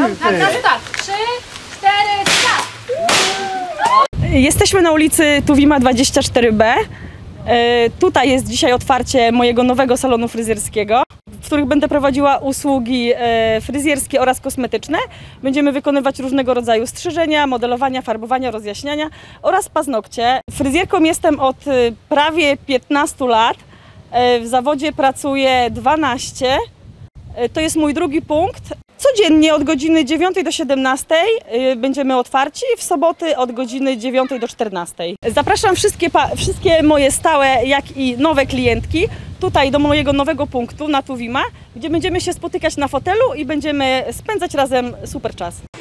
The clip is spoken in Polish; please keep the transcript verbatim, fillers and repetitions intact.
Tak, tak, tak. Trzy, cztery, start! Jesteśmy na ulicy Tuwima dwadzieścia cztery B. E, tutaj jest dzisiaj otwarcie mojego nowego salonu fryzjerskiego, w których będę prowadziła usługi e, fryzjerskie oraz kosmetyczne. Będziemy wykonywać różnego rodzaju strzyżenia, modelowania, farbowania, rozjaśniania oraz paznokcie. Fryzjerką jestem od e, prawie piętnastu lat. E, w zawodzie pracuję dwanaście. E, to jest mój drugi punkt. Codziennie od godziny dziewiątej do siedemnastej będziemy otwarci, w soboty od godziny dziewiątej do czternastej. Zapraszam wszystkie, wszystkie moje stałe, jak i nowe klientki tutaj do mojego nowego punktu na Tuwima, gdzie będziemy się spotykać na fotelu i będziemy spędzać razem super czas.